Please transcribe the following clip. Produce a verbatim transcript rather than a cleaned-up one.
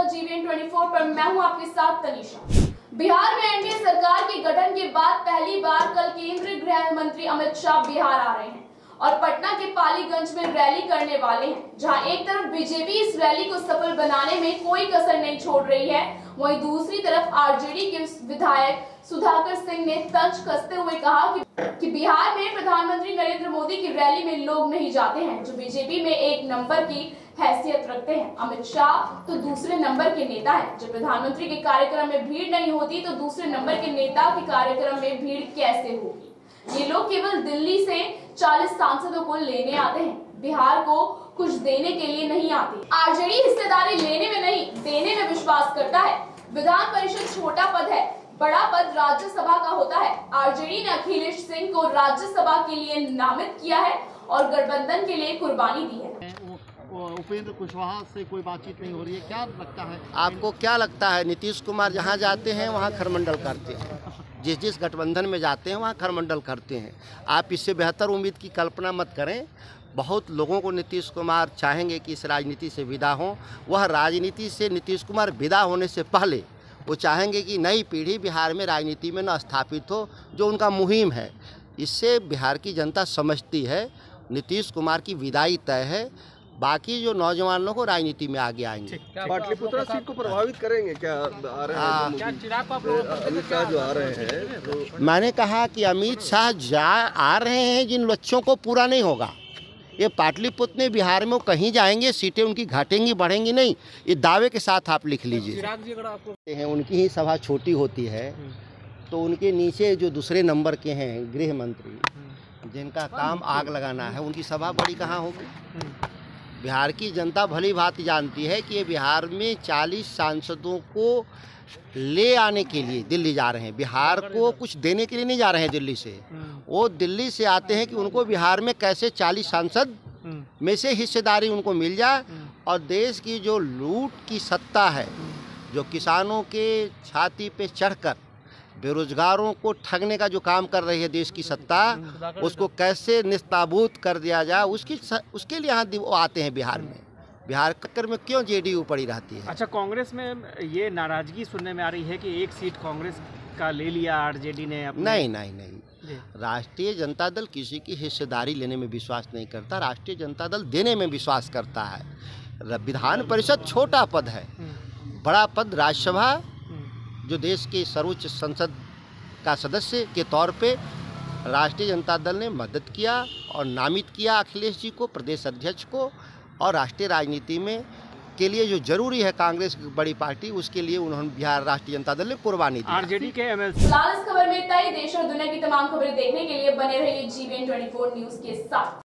GVN चौबीस पर मैं हूं आपके साथ तनीषा। बिहार में एनडीए सरकार के गठन के बाद पहली बार कल केंद्रीय गृह मंत्री अमित शाह बिहार आ रहे हैं और पटना के पालीगंज में रैली करने वाले हैं। जहां एक तरफ बीजेपी इस रैली को सफल बनाने में कोई कसर नहीं छोड़ रही है, वहीं दूसरी तरफ आरजेडी के विधायक सुधाकर सिंह ने तंज कसते हुए कहा कि, कि बिहार में प्रधानमंत्री नरेंद्र मोदी की रैली में लोग नहीं जाते हैं जो बीजेपी में एक नंबर की हैसियत रखते हैं। अमित शाह तो दूसरे नंबर के नेता हैं। जब प्रधानमंत्री के कार्यक्रम में भीड़ नहीं होती तो दूसरे नंबर के नेता के कार्यक्रम में भीड़ कैसे होगी। ये लोग केवल दिल्ली से चालीस सांसदों को लेने आते हैं, बिहार को कुछ देने के लिए नहीं आते। आरजेडी हिस्सेदारी लेने में नहीं देने में विश्वास करता है। विधान परिषद छोटा पद है, बड़ा पद राज्यसभा का होता है। आरजेडी ने अखिलेश सिंह को राज्यसभा के लिए नामित किया है और गठबंधन के लिए कुर्बानी दी है। उपेंद्र कुशवाहा से कोई बातचीत नहीं हो रही है, क्या लगता है आपको? क्या लगता है नीतीश कुमार जहाँ जाते हैं वहाँ खरमंडल करते हैं, जिस जिस गठबंधन में जाते हैं वहाँ खरमंडल करते हैं। आप इससे बेहतर उम्मीद की कल्पना मत करें। बहुत लोगों को नीतीश कुमार चाहेंगे कि इस राजनीति से विदा हों। वह राजनीति से नीतीश कुमार विदा होने से पहले वो चाहेंगे कि नई पीढ़ी बिहार में राजनीति में न स्थापित हो, जो उनका मुहिम है। इससे बिहार की जनता समझती है नीतीश कुमार की विदाई तय है। बाकी जो नौजवान लोग राजनीति में आगे आएंगे। पाटलिपुत्र सीट को प्रभावित करेंगे क्या? आ रहे हैं क्या चिराग अमित शाह जो आ रहे हैं तो... मैंने कहा कि अमित शाह जा आ रहे हैं जिन लक्ष्यों को पूरा नहीं होगा। ये पाटलिपुत्र में बिहार में कहीं जाएंगे, सीटें उनकी घटेंगी बढ़ेंगी नहीं, ये दावे के साथ आप लिख लीजिए। हैं उनकी ही सभा छोटी होती है तो उनके नीचे जो दूसरे नंबर के हैं गृह मंत्री, जिनका काम आग लगाना है, उनकी सभा बड़ी कहाँ होगी। बिहार की जनता भली भांति जानती है कि ये बिहार में चालीस सांसदों को ले आने के लिए दिल्ली जा रहे हैं। बिहार को कुछ देने के लिए नहीं जा रहे हैं दिल्ली से। वो दिल्ली से आते हैं कि उनको बिहार में कैसे चालीस सांसद में से हिस्सेदारी उनको मिल जाए और देश की जो लूट की सत्ता है, जो किसानों के छाती पे चढ़कर बेरोजगारों को ठगने का जो काम कर रही है देश की सत्ता, उसको कैसे निस्ताबूत कर दिया जाए, उसकी उसके लिए यहाँ आते हैं बिहार में। बिहार कक्कर में क्यों जेडीयू पड़ी रहती है? अच्छा, कांग्रेस में ये नाराजगी सुनने में आ रही है कि एक सीट कांग्रेस का ले लिया आरजेडी ने अपने... नहीं नहीं नहीं राष्ट्रीय जनता दल किसी की हिस्सेदारी लेने में विश्वास नहीं करता। राष्ट्रीय जनता दल देने में विश्वास करता है। विधान परिषद छोटा पद है, बड़ा पद राज्यसभा, जो देश के सर्वोच्च संसद का सदस्य के तौर पे राष्ट्रीय जनता दल ने मदद किया और नामित किया अखिलेश जी को प्रदेश अध्यक्ष को। और राष्ट्रीय राजनीति में के लिए जो जरूरी है कांग्रेस की बड़ी पार्टी, उसके लिए उन्होंने बिहार राष्ट्रीय जनता दल ने कुर्बानी दी। आरजेडी के एमएलसी। फिलहाल इस खबर में इतना ही। देश और दुनिया की तमाम खबरें देखने के लिए बने रहिए जीवीएन चौबीस न्यूज के साथ।